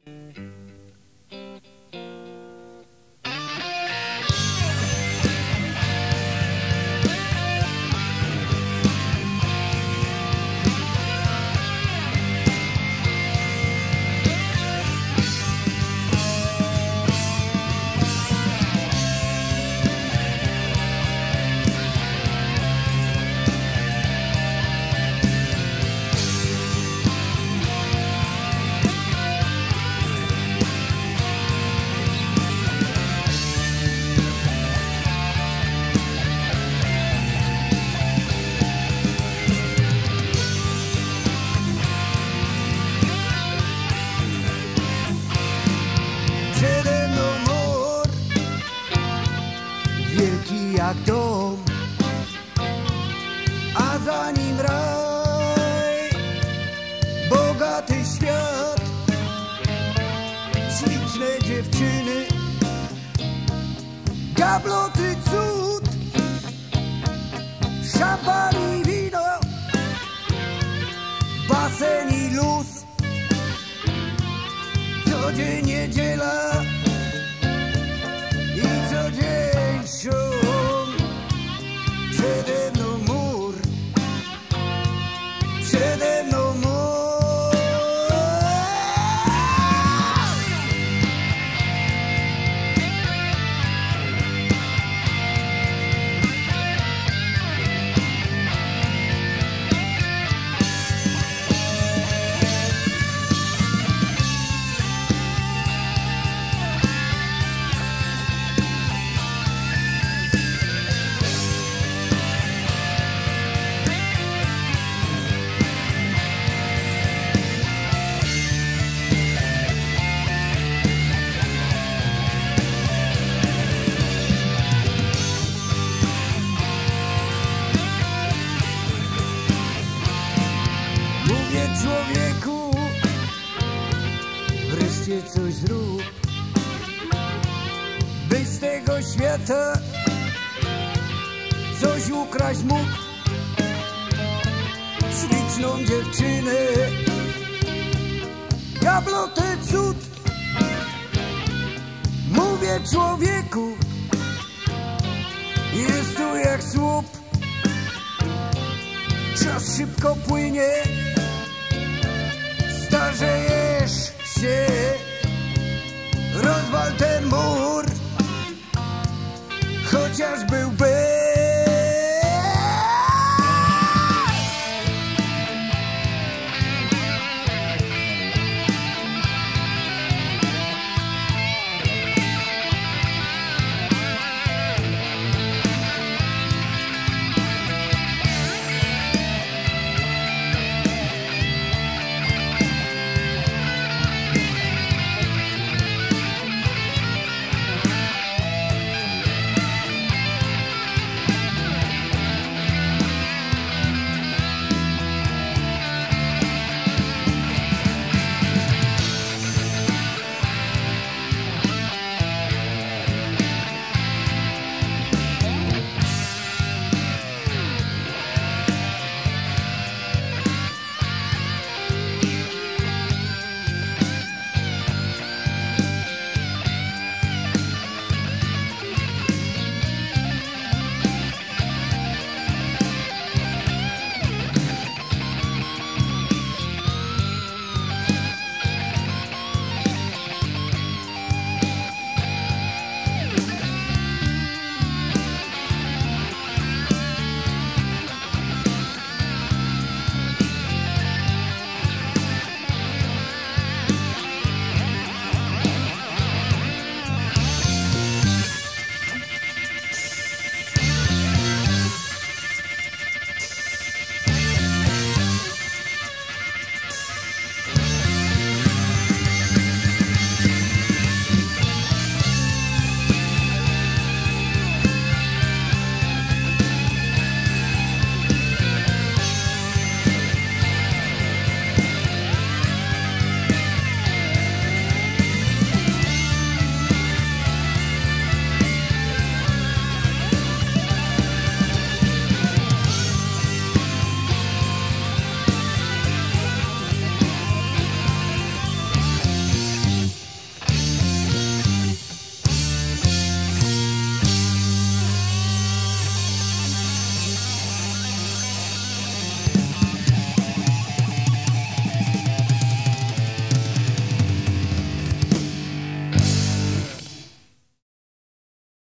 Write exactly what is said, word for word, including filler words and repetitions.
Przede mną mur, wielki jak dom, a za nim raj, bogaty świat, śliczne dziewczyny, gabloty cud, szampan i wino, basen i luz. Co dzień niedziela i co dzień szum. Przede mną mur, przede mną mur. Mówię, człowieku, wreszcie coś zrób, byś z tego świata coś ukraść mógł. Śliczną dziewczynę, gablotę cud. Mówię, człowieku, jest tu jak słup. Czas szybko płynie,